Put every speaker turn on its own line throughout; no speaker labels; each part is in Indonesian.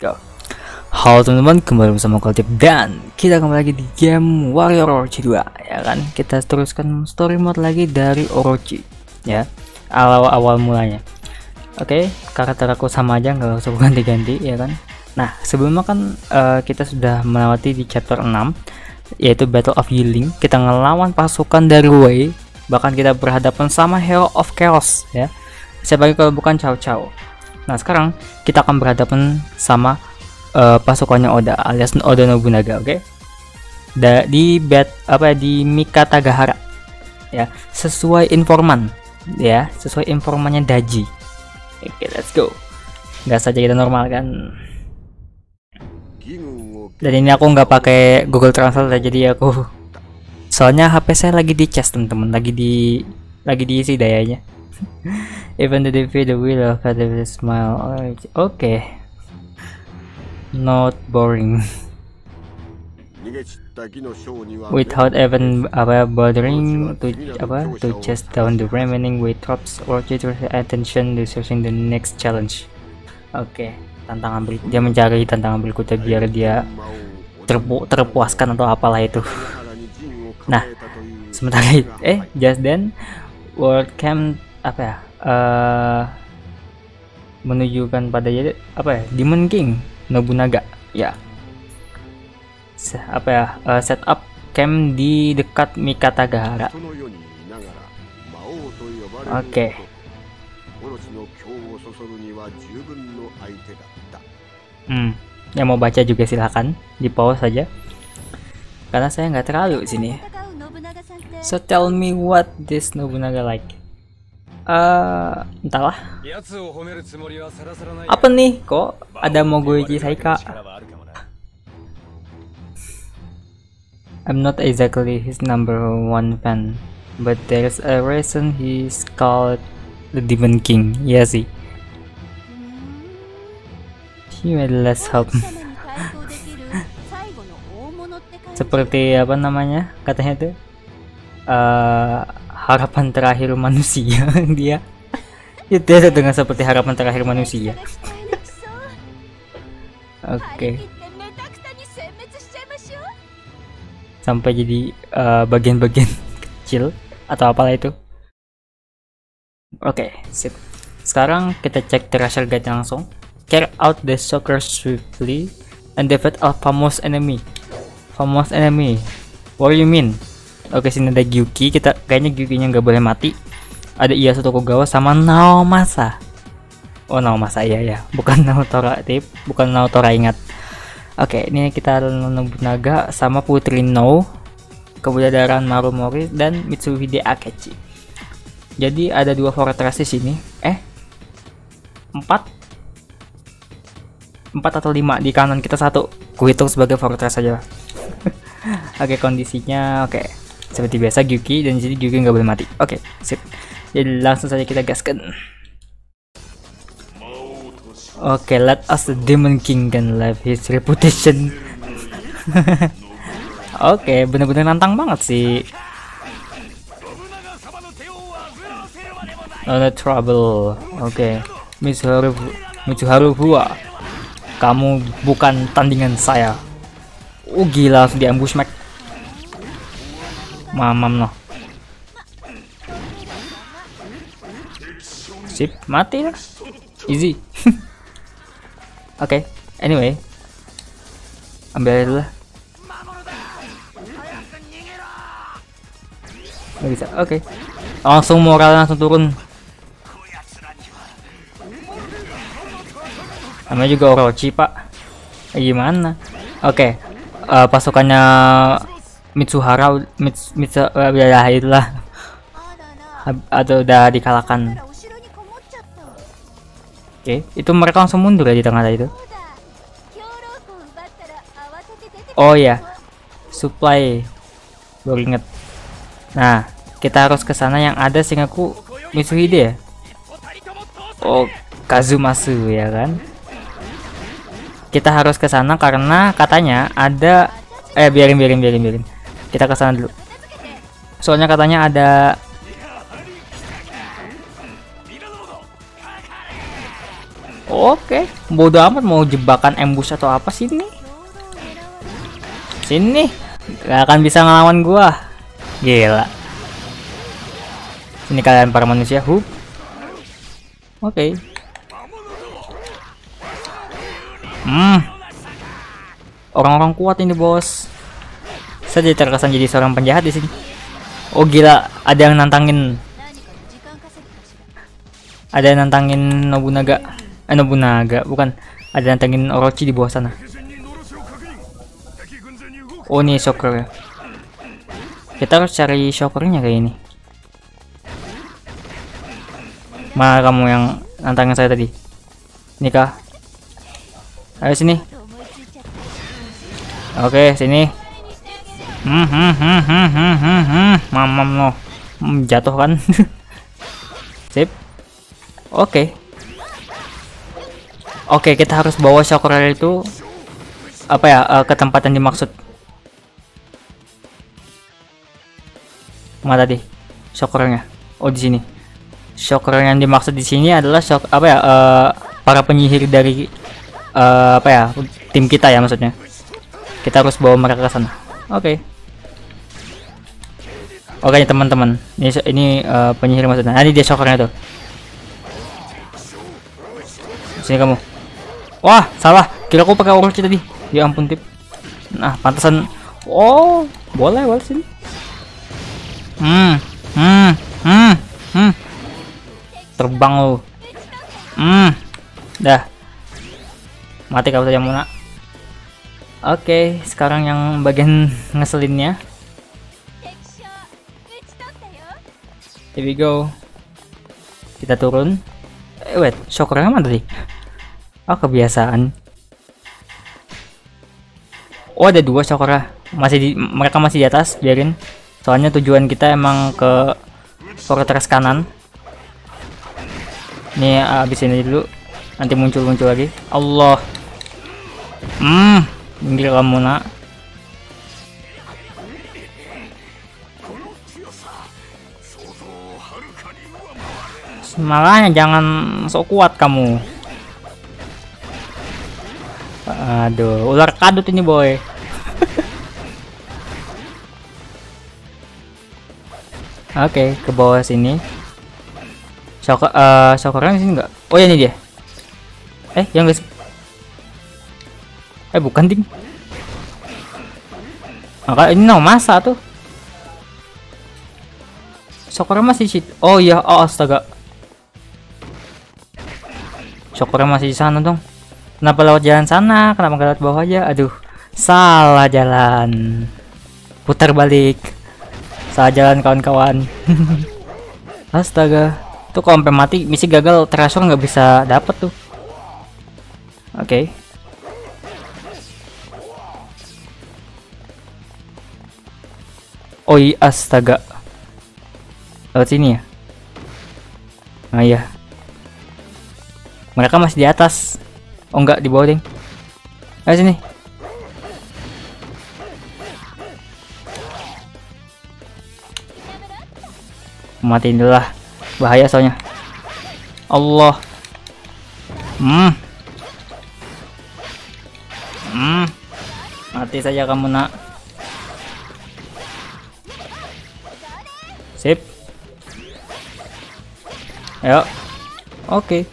Go. Halo teman-teman, kembali bersama Koltip dan kita kembali lagi di game Warrior Orochi 2 ya kan. Kita teruskan story mode lagi dari Orochi ya, awal mulanya. Oke, karakter aku sama aja, nggak usah ganti-ganti ya kan. Nah sebelumnya kan kita sudah melewati di chapter 6 yaitu Battle of Yiling. Kita ngelawan pasukan dari Wei, bahkan kita berhadapan sama Hero of Chaos ya, siapa lagi kalau bukan Cao Cao. Nah sekarang kita akan berhadapan sama pasukannya Oda alias Oda Nobunaga, oke? Di Mika Tagahara ya, sesuai informannya Daji. Oke, let's go. Gas saja kita normal kan. Dan ini aku nggak pakai Google Translate jadi aku, soalnya HP saya lagi di cas teman-teman, lagi diisi dayanya. Even the defeat the will of the smile. Oke. Not boring. Without even bothering to chase down the remaining weight troops or to attention to searching the next challenge. Oke, tantangan dia mencari tantangan berikutnya biar dia terpuaskan atau apalah itu. Nah, sementara just then World Camp menunjukkan pada Demon King Nobunaga ya, setup camp di dekat Mika Tagahara. Oke. Yang mau baca juga silahkan di pause saja karena saya nggak terlalu sini. So tell me what this Nobunaga like. Entahlah. Apa nih? Kok ada Mogoichi Saika? I'm not exactly his #1 fan, but there's a reason he's called the Demon King. Ya sih. He made less help. Seperti apa namanya? Katanya tuh harapan terakhir manusia. Dia dengan seperti harapan terakhir manusia. Oke. Sampai jadi bagian-bagian kecil atau apalah itu. Oke, sip. Sekarang kita cek treasure guide langsung. Carry out the soccer swiftly and defeat a famous enemy. Famous enemy. What do you mean? Oke, sini ada Gyuki. Kita kayaknya Gyuki-nya nggak boleh mati. Ada Ieyasu Tokugawa sama Naomasa. Oh, Naomasa ya, bukan Naotora bukan Naotora, ingat. Oke, ini kita Nobunaga sama Putri No, Kebudayaan Marumori dan Mitsuhide Akechi. Jadi ada 2 fortress di sini. 4 atau 5 di kanan kita 1. Kuhitung sebagai fortress saja. Oke, kondisinya oke. Seperti biasa Gyuki, dan jadi Gyuki nggak boleh mati. Oke, sip. Jadi langsung saja kita gaskan. Oke, let us the Demon King can live his reputation. Oke, bener-bener nantang banget sih. No trouble. Oke, Mitsuharu Fuwa, kamu bukan tandingan saya. Oh gila, langsung di ambush Mac. Mamam no. Sip, mati lah. Easy. Oke, anyway. Ambil aja dulu lah. Nggak bisa, oke. Langsung moral langsung turun. Namanya juga Orochi pak. Gimana? Oke, pasukannya Mitsuhara itulah atau udah dikalahkan. Oke, itu mereka langsung mundur ya di tengah itu. Oh ya, supply baru inget. Nah, kita harus ke sana yang ada singaku Mitsuhide ya. Oh, Kazumasu ya kan. Kita harus ke sana karena katanya ada biarin. Kita ke sana dulu. Soalnya katanya ada Oke, bodo amat mau jebakan ambush atau apa. Sini, sini, gak akan bisa ngelawan gua. Gila. Sini kalian para manusia. Oke. Orang-orang kuat ini, bos. Saya jadi terkesan jadi seorang penjahat di sini. Oh gila, ada yang nantangin. Ada yang nantangin Nobunaga. Nobunaga, bukan. Ada yang nantangin Orochi di bawah sana. Oh, nih shocker. Kita harus cari shockernya kayak ini. Mana kamu yang nantangin saya tadi? Ini kah? Ayo sini. Oke, sini. Mamam no. Jatuh kan? Sip. Oke. Oke, kita harus bawa shocker itu apa ya, ke tempat yang dimaksud. Mana tadi shockernya? Oh, di sini. Shocker yang dimaksud di sini adalah shock apa ya? Para penyihir dari apa ya? Tim kita ya maksudnya. Kita harus bawa mereka ke sana. Oke. Oke teman-teman. Ini penyihir maksudnya. Nah, ini dia shockernya tuh. Sini kamu. Wah, salah. Kira aku pakai Orochi tadi. Ya ampun, tip. Nah, pantasan. Oh, boleh sini. Terbang lu. Dah. Mati kau saja, Muna. Oke, sekarang yang bagian ngeselinnya. Here we go. Kita turun. Wait, shockernya mana tadi? Oh, kebiasaan. Oh, ada dua shocker. Mereka masih di atas, biarin. Soalnya tujuan kita emang ke fortress kanan. Nih, abis ini dulu. Nanti muncul lagi. Allah. Minggir kamu, nak. Makanya jangan sok kuat kamu. Aduh, ular kadut ini, boy. Oke, ke bawah sini. Shockernya di sini enggak? Oh ya, ini dia. Yang guys. Bukan ding. Maka ini masa tuh. Shockernya masih di situ. Oh iya, oh astaga. Shockernya masih di sana dong. Kenapa lewat jalan sana? Kenapa nggak lewat bawah aja? Aduh, salah jalan. Putar balik. Salah jalan kawan-kawan. Astaga. Tuh kalau sampai mati misi gagal, Treasure nggak bisa dapet tuh. Oke. Oh iya, astaga. Lewat sini ya? Nah iya. Mereka masih di atas. Oh enggak, di bawah ding. Ayo sini. Matiin dulu lah. Bahaya soalnya. Allah. Mati saja kamu, nak. Sip. Ayo. Oke.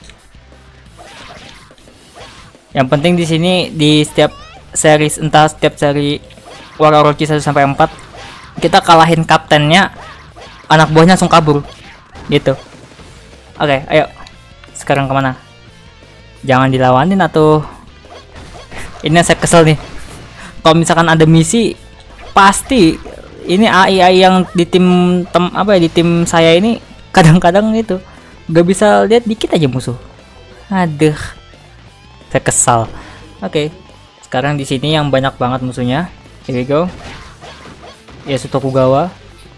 Yang penting di sini di setiap series, entah setiap seri War Orochi 1 sampai 4, kita kalahin kaptennya, anak buahnya langsung kabur. Gitu. Oke, ayo. Sekarang kemana? Jangan dilawanin atau ini saya kesel nih. Kalau misalkan ada misi, pasti ini AI yang di tim di tim saya ini kadang-kadang itu gak bisa lihat dikit aja musuh. Aduh, saya kesal. Oke, sekarang di sini yang banyak banget musuhnya. Here we go. Yasutokugawa.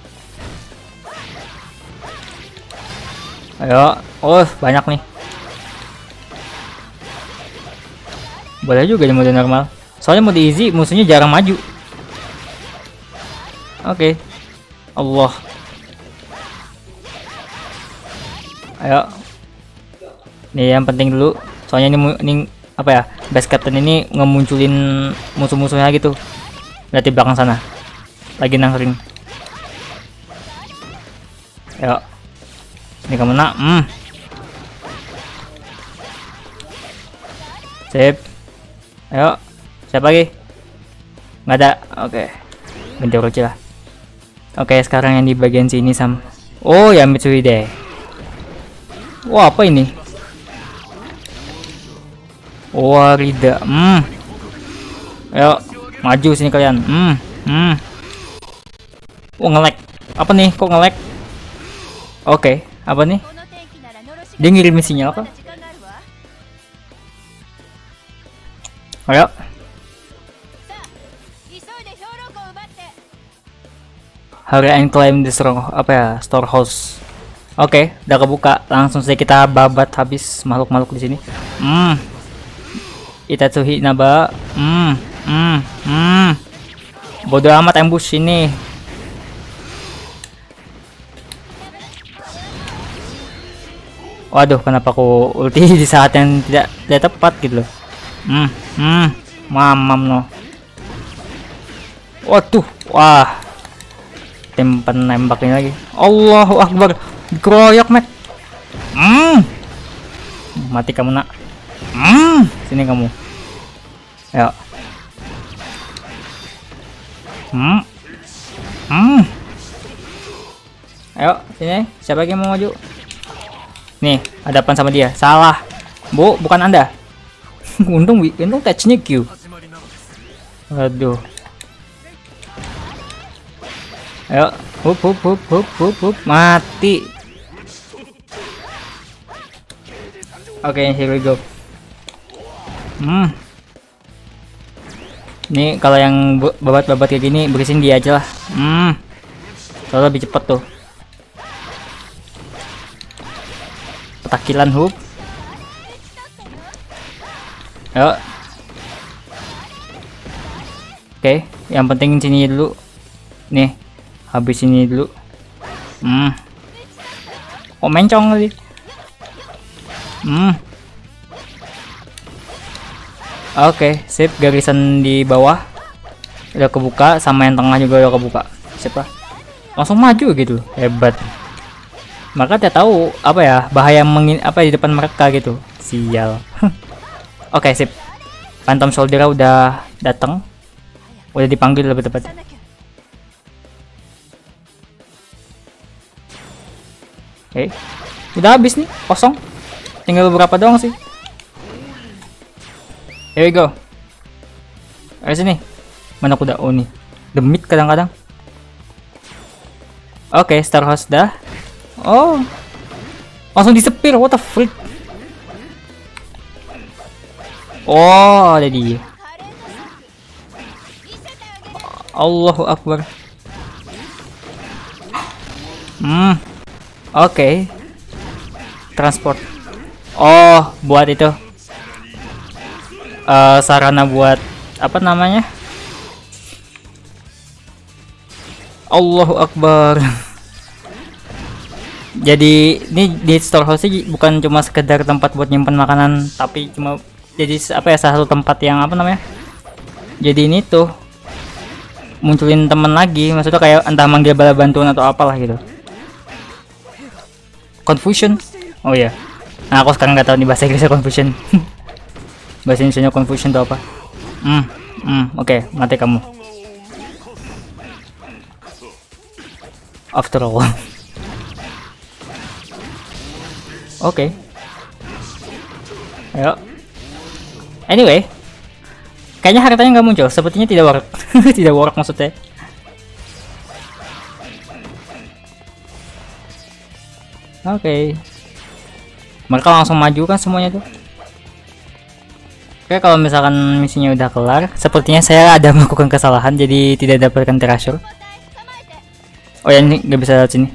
Ayo, oh banyak nih. Boleh juga di mode normal. Soalnya mode easy musuhnya jarang maju. Oke. Allah. Ayo. Nih yang penting dulu. Soalnya ini apa ya, base captain ini ngemunculin musuh-musuhnya gitu. Lihat di belakang sana lagi nangkring. Ayo, ini kemana? Sip. Ayo, siapa lagi? Nggak ada. Oke, ganti Orochi lah. Oke, sekarang yang di bagian sini Sam. Oh ya, Mitsuhide. Wah, apa ini? Warida. Ayo, maju sini kalian. Oh, nge-lag. Apa nih? Kok nge-lag? Oke, apa nih? Dia ngirim sinyal kah? Ayo. Hurry and climb the storehouse. Oke, udah kebuka. Langsung saja kita babat habis makhluk-makhluk di sini. Itatsuhi Naba. Bodoh amat ambush ini. Waduh, kenapa aku ulti di saat yang tidak tepat gitu loh. Mamam no. Waduh, wah. Tempat nembak ini lagi. Allahu Akbar. Dikeroyok, Mek. Mati kamu, nak. Sini kamu. Ayo. Ayo, sini. Siapa lagi yang mau maju? Nih, hadapan sama dia. Salah. Bu, bukan Anda. untung touch-nya Q. Aduh. Ayo, hup, mati. Oke, here we go. Nih kalau yang babat-babat kayak gini berisin dia aja lah. Soalnya lebih cepet tuh. Petakilan hup. Ayo. Oke, yang penting sini dulu. Nih. Habis ini dulu. Oh, mencong lagi. Oke, sip. Garisan di bawah udah kebuka, sama yang tengah juga udah kebuka. Siapa? Langsung maju gitu. Hebat. Maka dia tahu apa ya, bahaya di depan mereka gitu. Sial. Oke, sip. Phantom Soldier udah datang. Udah dipanggil lebih tepat. Oke, udah habis nih, kosong. Tinggal beberapa doang sih. Here we go. Ayo sini. Mana kuda? Oh nih, demit kadang-kadang. Oke, Starhouse dah. Oh, langsung disepir. What the freak? Oh, ada dia. Allahu Akbar. Oke. Transport. Oh, buat itu. Sarana buat apa namanya? Allahu Akbar. Jadi ini di storehouse bukan cuma sekedar tempat buat nyimpen makanan, tapi cuma jadi apa ya, salah satu tempat yang apa namanya? Jadi ini tuh munculin temen lagi, maksudnya kayak entah manggil bala bantuan atau apalah gitu. Confusion. Oh ya. Nah, aku sekarang nggak tahu nih bahasa Inggrisnya confusion. Bahasa Indonesia confusion itu apa? Oke, mati kamu. After all. Oke. Ayo. Anyway, kayaknya hartanya nggak muncul. Sepertinya tidak work. Tidak work maksudnya. Oke. Mereka langsung maju kan semuanya tuh. Oke, kalau misalkan misinya udah kelar, sepertinya saya ada melakukan kesalahan jadi tidak dapatkan treasure. Oh ya, ini nggak bisa lewat sini.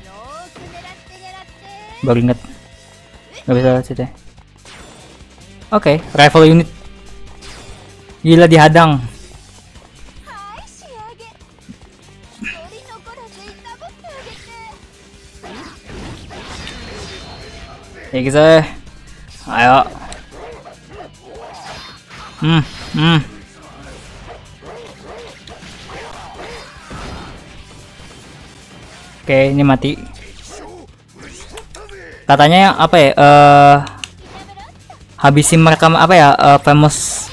Baru inget nggak bisa lewat situ. Oke, rifle unit. Gila, dihadang. Ya guys, ayo. Hmm, hmm. Oke, ini mati. Katanya apa ya? Habisin mereka apa ya? Famous.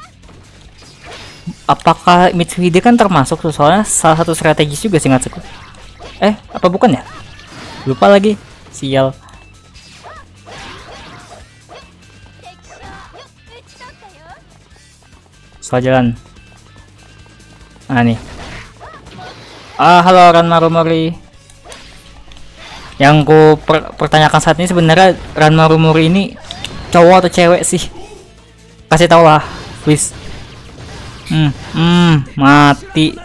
Apakah Mitsuhide kan termasuk tuh, soalnya salah satu strategis juga sih nggak. Apa bukan ya? Lupa lagi. Sial. Soal jalan. Nah nih. Halo Ranmaru Mori. Yang ku pertanyakan saat ini sebenarnya Ranmaru Mori ini cowok atau cewek sih? Kasih tau lah, please. Mati.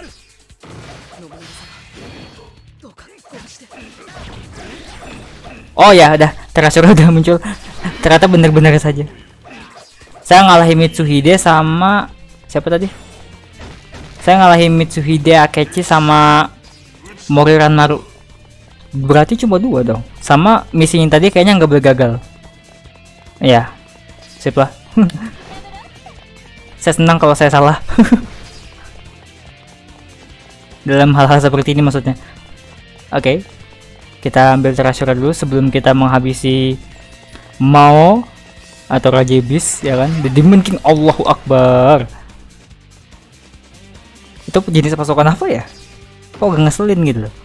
Oh ya, udah Terasur udah muncul. Ternyata bener-bener saja. Saya ngalahin Mitsuhide sama siapa tadi? Saya ngalahin Mitsuhide, Akechi sama Mori Ranmaru. Berarti cuma 2 dong. Sama misinya tadi kayaknya nggak boleh gagal. Ya, sip lah. Saya senang kalau saya salah. Dalam hal-hal seperti ini maksudnya. Oke. Kita ambil Terasura dulu sebelum kita menghabisi Mao atau Raja Iblis, ya kan? The Demon King. Allahu Akbar. Itu jenis pasukan apa ya? Kok gak ngeselin gitu loh.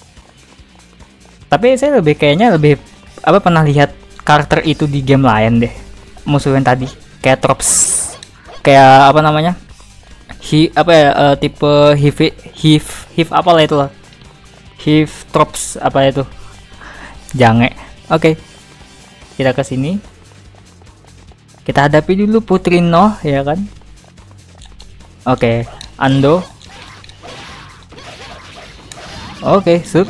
Tapi saya kayaknya lebih pernah lihat karakter itu di game lain deh. Musuh yang tadi kayak Trops. Kayak apa namanya? Tipe Hiv apa lah itu lah. Hiv Trops apa itu? Jange. Oke. Kita ke sini. Kita hadapi dulu Putri Noh, ya kan? Oke, Ando. Oke, sup.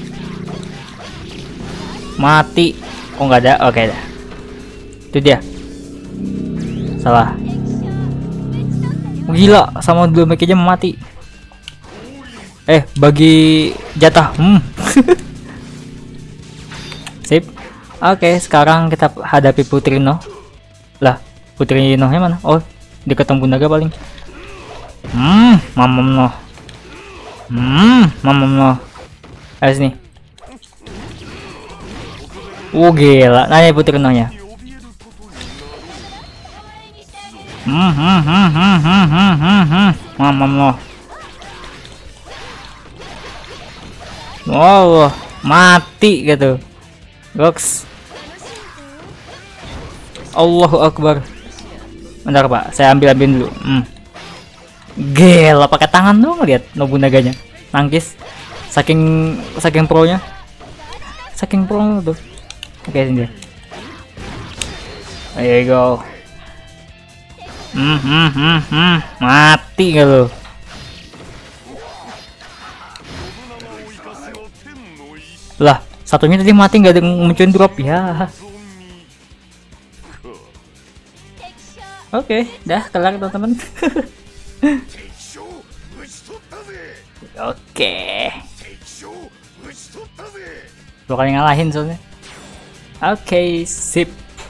Mati. Oh nggak ada. Oke dah. Itu dia. Salah. Gila, sama dua make aja mati. Bagi jatah. Sip. Oke, sekarang kita hadapi Putri Noh. Lah, Putri Nohnya mana? Oh, di ketemu Bunda paling. Mamam Noh. Mamam Noh. Ayo sini. Gila, nanya Putri Nohnya. Mamam Noh. Wow, mati gitu. Goks. Allahu Akbar. Bentar Pak, saya ambil dulu. Gila, pakai tangan dong, lihat Nobunaganya. Nangkis. Saking pro-nya. Saking pro tuh. Oke, sini. There you go. Mati gak lo? Lah, satunya tadi mati nggak ada munculin drop ya. Oke, dah kelar teman-teman. Oke. 2 kali ngalahin soalnya. Oke, sip.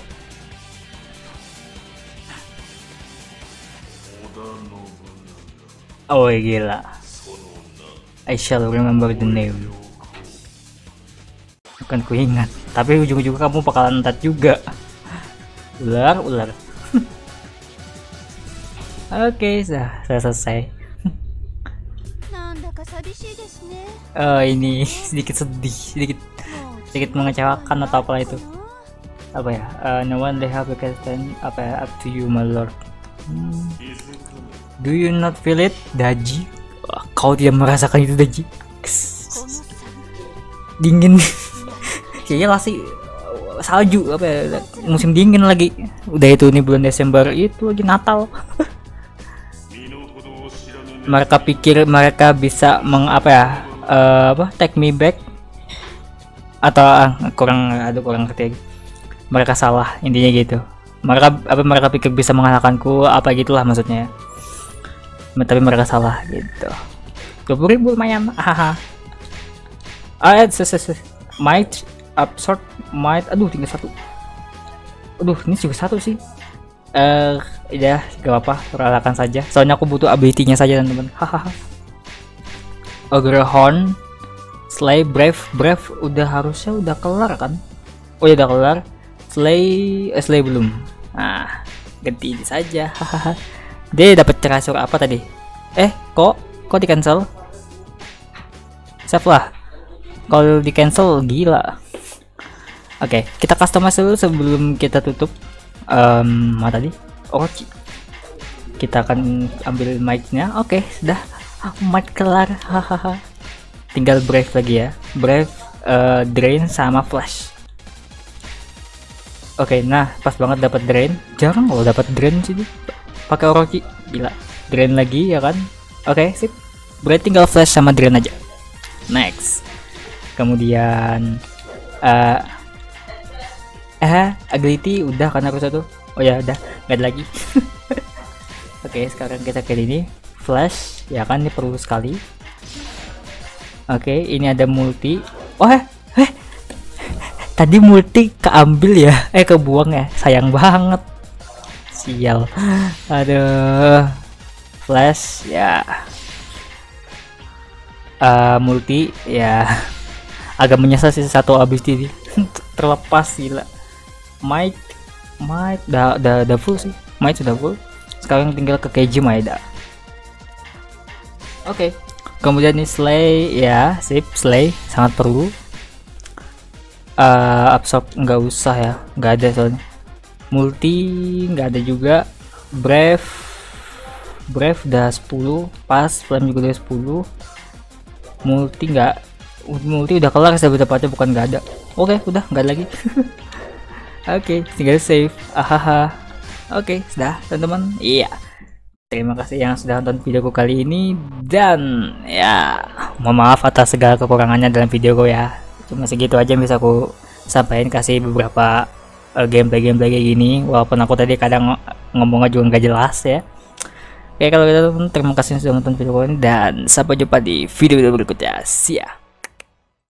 Oh gila. I shall remember the name. Akan ku ingat. Tapi ujung-ujung kamu bakalan entat juga. Ular. Oke, saya selesai. Ini sedikit sedih, sedikit mengecewakan atau apa itu? Apa ya? No one they have a question. Up to you, my lord. Do you not feel it, Daji? Kau tidak merasakan itu, Daji? Dingin. Kayaknya masih salju musim dingin lagi. Udah itu nih bulan Desember, itu lagi Natal. Mereka pikir mereka bisa take me back atau kurang ngerti. Mereka salah, intinya gitu. Mereka pikir bisa mengalahkanku gitulah maksudnya. Tapi mereka salah gitu. 20.000 lumayan. Might absorb might. Aduh, tinggal 1. Aduh, ini juga 1 sih. Udah gak apa-apa, relakan saja. Soalnya aku butuh ability-nya saja teman-teman. Hahaha. Horn, Slay, Brave udah harusnya udah kelar kan? Oh ya udah kelar. Slay belum. Nah, ganti ini saja. Hahaha. Dia dapat cerasur apa tadi? Kok di cancel? Save lah. Kalau di cancel gila. Oke, kita customize dulu sebelum kita tutup. Mana tadi? Orochi. Kita akan ambil mic-nya. Oke, sudah. Mic kelar. Hahaha. Tinggal Brave lagi ya. Brave, Drain sama Flash. Oke, nah pas banget dapat Drain. Jarang loh dapat Drain sih. Pakai Orochi. Gila. Drain lagi ya kan? Oke, sip. Berarti tinggal Flash sama Drain aja. Next. Kemudian ability udah kan aku satu. Oh ya udah, nggak ada lagi. Oke, sekarang kita ke ini Flash ya kan, ini perlu sekali. Oke, ini ada multi. Tadi multi keambil ya, kebuang ya, sayang banget. Sial. Aduh. Flash ya. Multi ya. Agak menyesal sih satu ability ini. Terlepas gila. Might udah full sih. Might sudah full. Sekarang tinggal ke Keiji Maeda. Oke. Kemudian nih Slay ya, sip, Slay sangat perlu. Absorb nggak usah ya, nggak ada soalnya. Multi nggak ada juga. Brave udah 10, pas Flame juga udah 10. Multi udah kelar tepatnya, bukan nggak ada. Oke, udah nggak ada lagi. Oke, tinggal save. Oke, sudah teman-teman. Iya. Terima kasih yang sudah nonton videoku kali ini, dan ya mohon maaf atas segala kekurangannya dalam videoku ya. Cuma segitu aja yang bisa aku sampaikan, kasih beberapa gameplay kayak gini, walaupun aku tadi kadang ngomongnya juga nggak jelas ya. Oke, kalau gitu terima kasih sudah nonton video ini, dan sampai jumpa di video berikutnya. See ya.